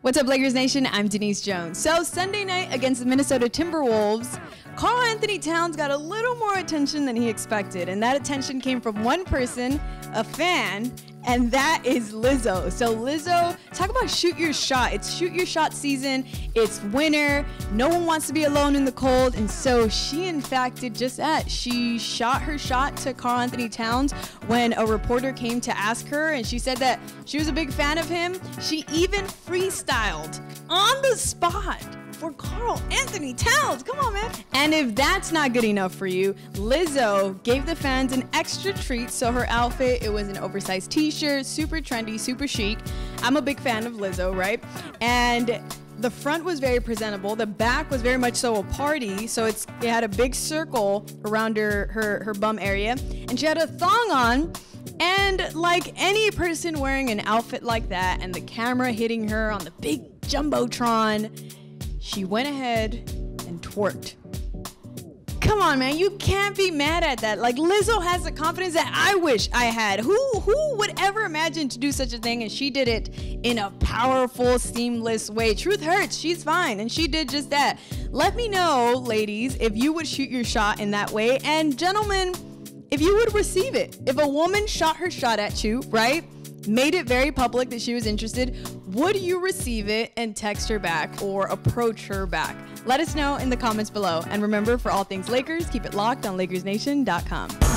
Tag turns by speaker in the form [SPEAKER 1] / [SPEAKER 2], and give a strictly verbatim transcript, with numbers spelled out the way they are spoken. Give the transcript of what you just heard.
[SPEAKER 1] What's up, Lakers Nation? I'm Denise Jones. So Sunday night against the Minnesota Timberwolves, Karl-Anthony Towns got a little more attention than he expected, and that attention came from one person, a fan, and that is Lizzo. So Lizzo, talk about shoot your shot. It's shoot your shot season. It's winter. No one wants to be alone in the cold, and so she in fact did just that. She shot her shot to Karl-Anthony Towns when a reporter came to ask her, and she said that she was a big fan of him. She even freestyled on the spot for Karl-Anthony Towns. Come on, man. And if that's not good enough for you, Lizzo gave the fans an extra treat. So her outfit, it was an oversized t-shirt, super trendy, super chic. I'm a big fan of Lizzo, right? And the front was very presentable. The back was very much so a party. So it's it had a big circle around her, her, her bum area. And she had a thong on. And like any person wearing an outfit like that and the camera hitting her on the big Jumbotron, she went ahead and twerked. Come on, man, you can't be mad at that. Like, Lizzo has the confidence that I wish I had. Who who would ever imagine to do such a thing? And she did it in a powerful, seamless way. Truth hurts, she's fine, and she did just that. Let me know, ladies, if you would shoot your shot in that way. And gentlemen, if you would receive it. If a woman shot her shot at you, right? Made it very public that she was interested, would you receive it and text her back or approach her back? Let us know in the comments below. And remember, for all things Lakers, keep it locked on Lakers Nation dot com.